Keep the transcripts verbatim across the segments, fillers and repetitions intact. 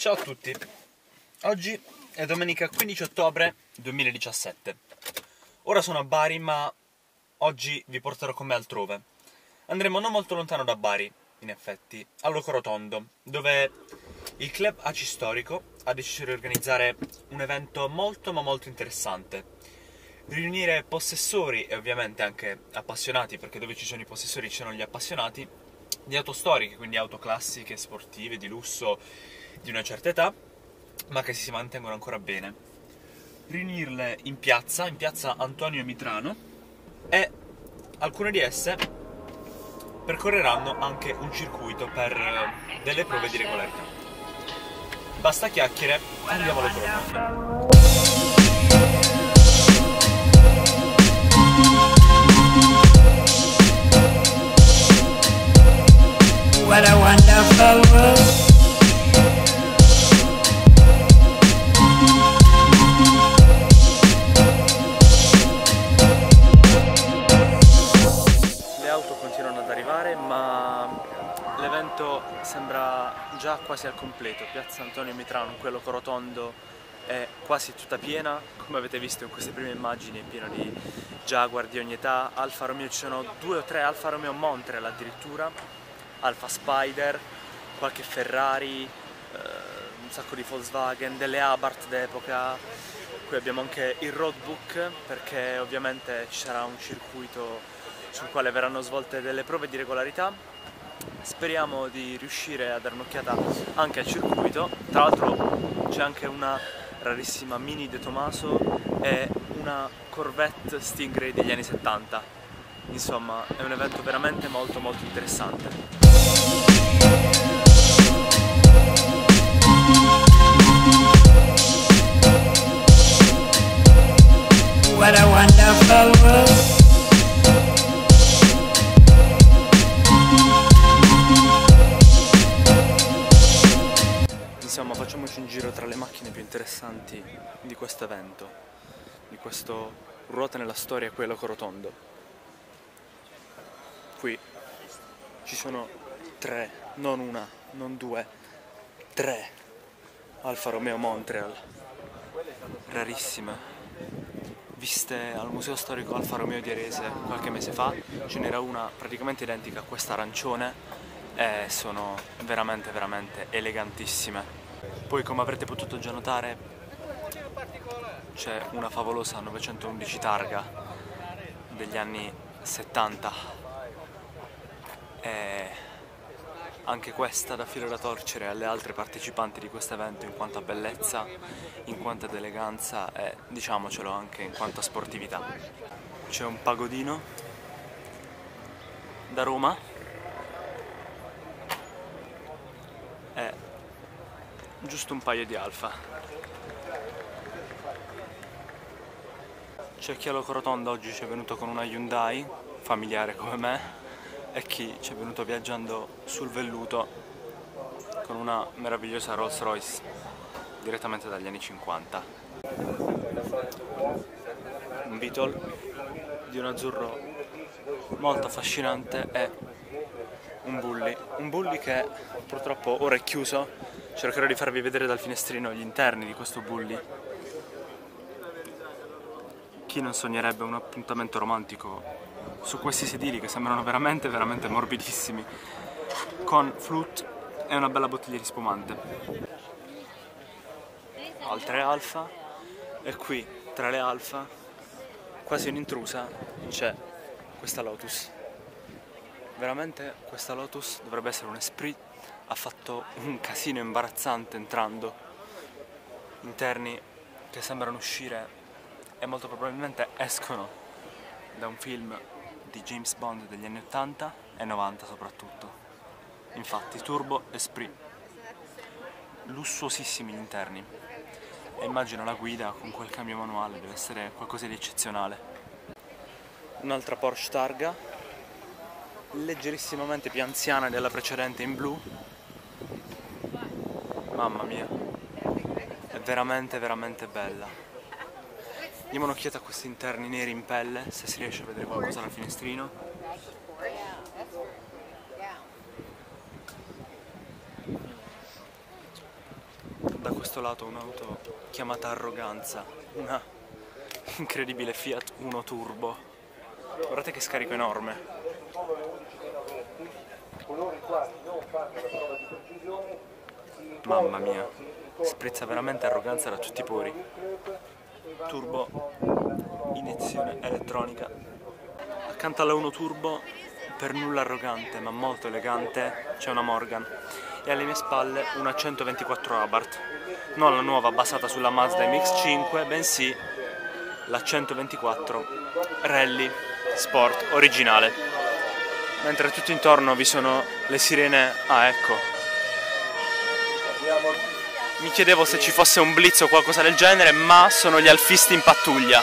Ciao a tutti, oggi è domenica quindici ottobre duemiladiciassette. Ora sono a Bari, ma oggi vi porterò con me altrove. Andremo non molto lontano da Bari, in effetti, a Locorotondo, dove il club A C I Storico ha deciso di organizzare un evento molto ma molto interessante. Riunire possessori e ovviamente anche appassionati, perché dove ci sono i possessori ci sono gli appassionati, di auto storiche, quindi auto classiche, sportive, di lusso, di una certa età, ma che si mantengono ancora bene. Riunirle in piazza, in piazza Antonio Mitrano, e alcune di esse percorreranno anche un circuito per delle prove di regolarità. Basta chiacchiere, andiamo alle prove. What a wonderful world. Le auto continuano ad arrivare, ma l'evento sembra già quasi al completo. Piazza Antonio Mitrano, quello Locorotondo, è quasi tutta piena. Come avete visto in queste prime immagini è pieno di Jaguar di ogni età. Alfa Romeo, ci sono due o tre Alfa Romeo Montreal addirittura, Alfa Spider, qualche Ferrari, eh, un sacco di Volkswagen, delle Abarth d'epoca. Qui abbiamo anche il roadbook, perché ovviamente ci sarà un circuito sul quale verranno svolte delle prove di regolarità. Speriamo di riuscire a dare un'occhiata anche al circuito. Tra l'altro c'è anche una rarissima Mini De Tomaso e una Corvette Stingray degli anni settanta. Insomma, è un evento veramente molto molto interessante. What a wonderful world. Insomma, facciamoci un giro tra le macchine più interessanti di questo evento, di questo ruota nella storia qui a Locorotondo. Qui ci sono tre, non una, non due, tre Alfa Romeo Montreal, rarissime, viste al Museo Storico Alfa Romeo di Arese qualche mese fa. Ce n'era una praticamente identica a questa arancione e sono veramente veramente elegantissime. Poi, come avrete potuto già notare, c'è una favolosa novecentoundici targa degli anni settanta e anche questa da filo da torcere alle altre partecipanti di questo evento in quanto a bellezza, in quanto ad eleganza e, diciamocelo, anche in quanto a sportività. C'è un pagodino da Roma e giusto un paio di Alfa. C'è chi a Locorotondo oggi ci è venuto con una Hyundai, familiare come me, e chi ci è venuto viaggiando sul velluto con una meravigliosa Rolls Royce direttamente dagli anni cinquanta. Un Beetle di un azzurro molto affascinante e un Bulli. Un Bulli che purtroppo ora è chiuso. Cercherò di farvi vedere dal finestrino gli interni di questo Bulli. Chi non sognerebbe un appuntamento romantico su questi sedili che sembrano veramente veramente morbidissimi, con flute e una bella bottiglia di spumante. Altre Alfa, e qui tra le Alfa, quasi un'intrusa, c'è questa Lotus. Veramente questa Lotus dovrebbe essere un Esprit. Ha fatto un casino imbarazzante entrando, interni che sembrano uscire e molto probabilmente escono da un film di James Bond degli anni ottanta e novanta soprattutto. Infatti Turbo Esprit, lussuosissimi gli interni, e immagino la guida con quel cambio manuale deve essere qualcosa di eccezionale. Un'altra Porsche Targa, leggerissimamente più anziana della precedente in blu. Mamma mia, è veramente veramente bella. Diamo un'occhiata a questi interni neri in pelle, se si riesce a vedere qualcosa dal finestrino. questo lato un'auto chiamata Arroganza, una incredibile Fiat Uno Turbo. Guardate che scarico enorme. Mamma mia, sprizza veramente arroganza da tutti i pori. Turbo, iniezione elettronica. Accanto alla Uno Turbo, per nulla arrogante ma molto elegante, c'è una Morgan. E alle mie spalle una centoventiquattro Abarth. Non la nuova basata sulla Mazda M X cinque, bensì la centoventiquattro Rally Sport originale. Mentre tutto intorno vi sono le sirene... Ah, ecco. Mi chiedevo se ci fosse un blitz o qualcosa del genere, ma sono gli alfisti in pattuglia.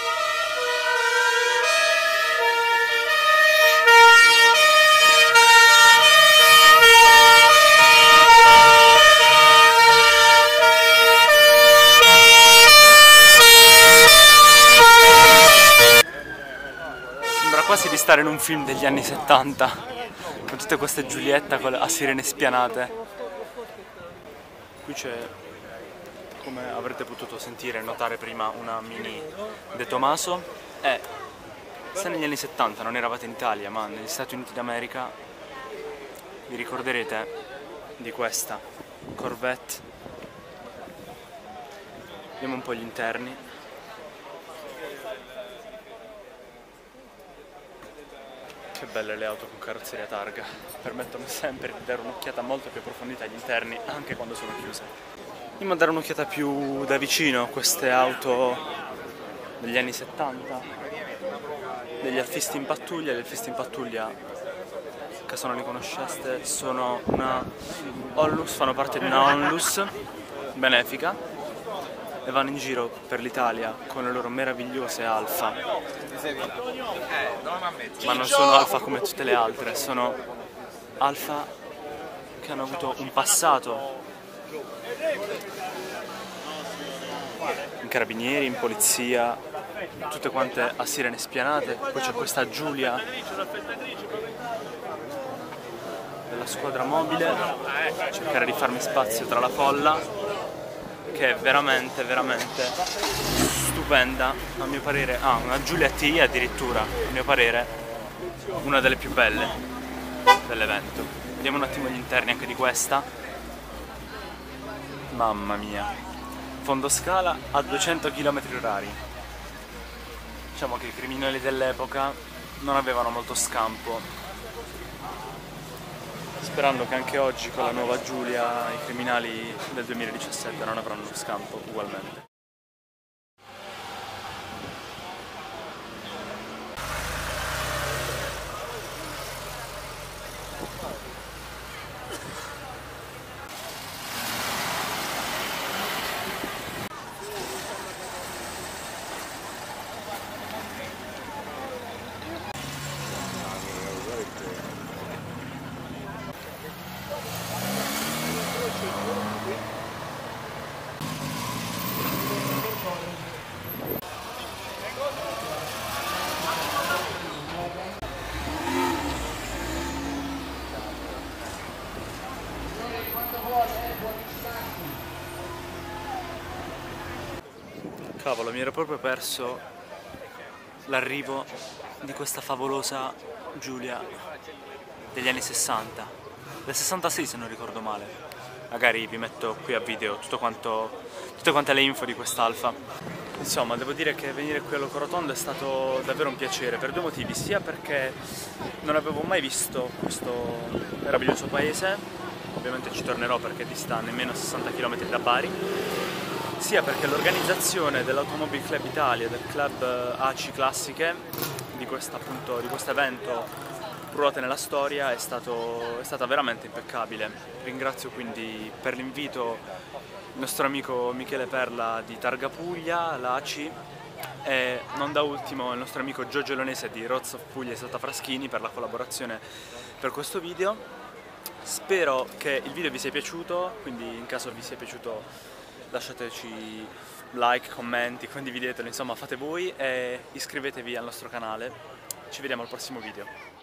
Sembra quasi di stare in un film degli anni settanta, con tutte queste Giulietta a sirene spianate. Qui c'è, come avrete potuto sentire e notare prima, una Mini De Tomaso. E se negli anni settanta non eravate in Italia ma negli Stati Uniti d'America, vi ricorderete di questa Corvette. Vediamo un po' gli interni. Che belle le auto con carrozzeria targa, permettono sempre di dare un'occhiata molto più approfondita agli interni anche quando sono chiuse. Andiamo a dare un'occhiata più da vicino a queste auto degli anni settanta, degli alfisti in pattuglia. Gli alfisti in pattuglia, caso non li conosceste, sono una Onlus, fanno parte di una Onlus benefica e vanno in giro per l'Italia con le loro meravigliose Alfa. Ma non sono Alfa come tutte le altre, sono Alfa che hanno avuto un passato in carabinieri, in polizia, tutte quante a sirene spianate. Poi c'è questa Giulia della squadra mobile, cercare di farmi spazio tra la folla, che è veramente, veramente stupenda, a mio parere. Ah, una Giulia T addirittura, a mio parere, una delle più belle dell'evento. Vediamo un attimo gli interni anche di questa. Mamma mia, fondoscala a duecento chilometri orari. Diciamo che i criminali dell'epoca non avevano molto scampo, sperando che anche oggi con la nuova Giulia i criminali del duemiladiciassette non avranno scampo ugualmente. Cavolo, mi ero proprio perso l'arrivo di questa favolosa Giulia degli anni sessanta, del sessantasei se non ricordo male. Magari vi metto qui a video tutto quanto, tutte quante le info di quest'Alfa. Insomma, devo dire che venire qui a Locorotondo è stato davvero un piacere per due motivi: sia perché non avevo mai visto questo meraviglioso paese, ovviamente ci tornerò perché dista nemmeno sessanta chilometri da Bari, sia perché l'organizzazione dell'Automobile Club Italia, del club A C I Classiche, di questo appunto, di questo evento ruote nella storia, è, stato, è stata veramente impeccabile. Ringrazio quindi per l'invito il nostro amico Michele Perla di Targa Puglia, l'A C I, e non da ultimo il nostro amico Giorgio Lonese di Roz of Puglia e Salta Fraschini per la collaborazione per questo video. Spero che il video vi sia piaciuto, quindi in caso vi sia piaciuto lasciateci like, commenti, condividetelo, insomma fate voi e iscrivetevi al nostro canale. Ci vediamo al prossimo video.